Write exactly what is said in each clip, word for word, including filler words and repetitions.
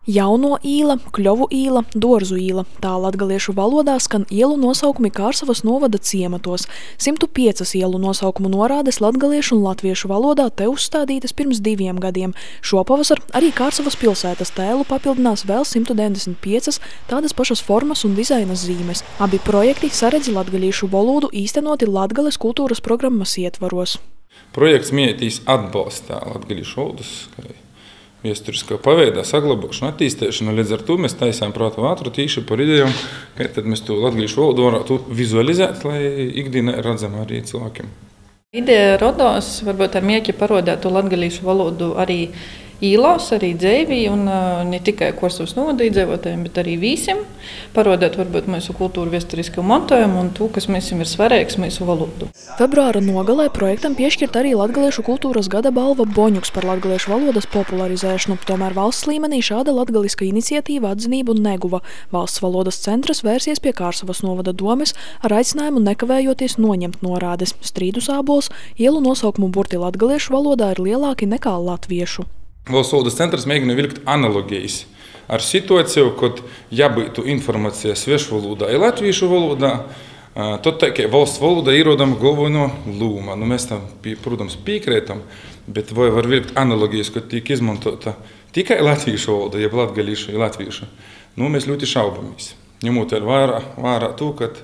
Jauno īla, Kļovu īla, Dorzu īla. Tā latgaliešu valodā skan ielu nosaukumi Kārsavas novada ciematos. simtu piecas ielu nosaukumu norādes latgaliešu un latviešu valodā te uzstādītas pirms diviem gadiem. Šopavasar arī Kārsavas pilsētas tēlu papildinās vēl simtu deviņdesmit piecas tādas pašas formas un dizaina zīmes. Abi projekti saredz latgaliešu valodu īstenoti Latgales kultūras programmas ietvaros. Projekts mērķis atbalstā latgaliešu valodas viesturiskā paveidā, saglabāšanu, attīstīšanu. Līdz ar to mēs taisām prātu ātru tīši par idejām, kā tad mēs to latgaliešu valodu varētu vizualizēt, lai ikdienā redzam arī cilvēkiem. Ideja rodās varbūt ar mērķi parodēt to latgaliešu valodu arī īlās, arī dzēvī, un uh, ne tikai Kārsavas novada iedzīvotājiem, bet arī visiem. Parodēt varbūt mūsu kultūru viesturisko mantojumu un to, kas mēs ir svarīgs mūsu valodu. Februāra nogalē projektam piešķirt arī Latgaliešu kultūras gada balva Boņuks par latgaliešu valodas popularizēšanu. Tomēr valsts līmenī šāda latgaliska iniciatīva atzinību neguva. Valsts valodas centrs vērsies pie Kārsavas novada domes ar aicinājumu nekavējoties noņemt norādes. Strīdu sābols ielu nosaukumu burti latgaliešu valodā ir lielāki nekā latviešu. Valsts valodas centrs mēģina vilkt analogijas ar situāciju, kad jābūtu informācija sviešu valodā un latviešu valodā, tad tā kā valsts valoda ierodama galveno lūma. Nu, mēs tam, protams, piekrītam, bet vai var vilkt analogijas, kad tiek izmantota tikai latviešu valoda, jeb latgaliešu un latviešu? Nu, mēs ļoti šaubamies. Ņemot vērā, vērā to, kad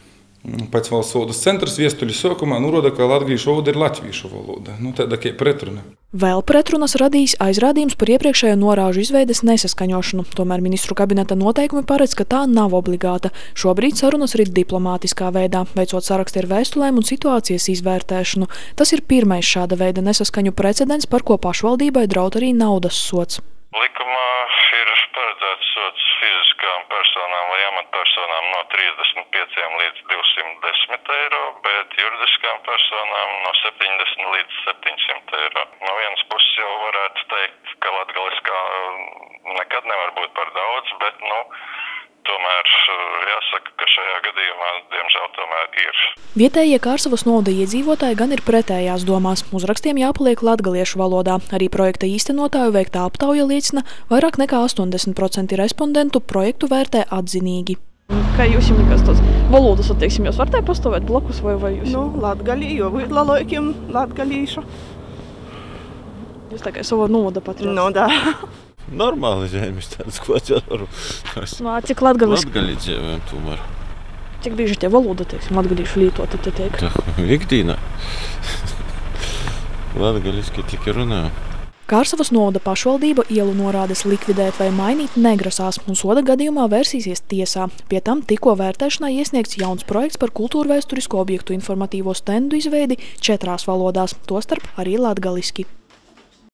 pēc valsts valodas centrs viestuļu sākumā norāda, ka latgaliešu valoda ir latviešu valoda. Nu, tāda kā pretruna. Vēl pretrunas radīs aizrādījums par iepriekšējo norāžu izveides nesaskaņošanu. Tomēr ministru kabineta noteikumi paredz, ka tā nav obligāta. Šobrīd sarunas ir diplomātiskā veidā, veicot sarakstu ar vēstulēm un situācijas izvērtēšanu. Tas ir pirmais šāda veida nesaskaņu precedents, par ko pašvaldībai draud arī naudas sods. Likumā ir paredzēts sods fiziskām personām vai amatpersonām no trīsdesmit pieciem līdz divsimt desmit eiro, bet juridiskām personām no septiņdesmit līdz septiņsimt eiro. No vienas puses jau varētu teikt, ka latgaliskā nekad nevar būt par daudz, bet, nu, tomēr jāsaka, ka šajā gadījumā, diemžēl, tomēr ir. Vietējie Kārsavas novada iedzīvotāji gan ir pretējās domās. Uzrakstiem jāpaliek latgaliešu valodā. Arī projekta īstenotāju veiktā aptauja liecina, vairāk nekā astoņdesmit procenti respondentu projektu vērtē atzinīgi. Kā jūs jums likās tāds valodas, attieksim, jūs varētu pastāvēt blakus vai, vai jūs? Nu, latgalī, jo būt lalojkiem latgalīšu. Jūs tā kā savu novada patriots. Nu, da. Normāli žēmis tāds, ko ceru. Nu, cik latgaliski? Latgalī dzīvojam tomēr. Cik bieži tie valoda, teiksim, latgalīšu lietota te teik? Tā, ikdīnā. Latgaliski tikai runājam. Kārsavas novada pašvaldība ielu norādes likvidēt vai mainīt negrasās un soda gadījumā vērsīsies tiesā. Pie tam tikko vērtēšanai iesniegts jauns projekts par kultūrvēsturisko objektu informatīvo stendu izveidi četrās valodās, tostarp arī latgaliski.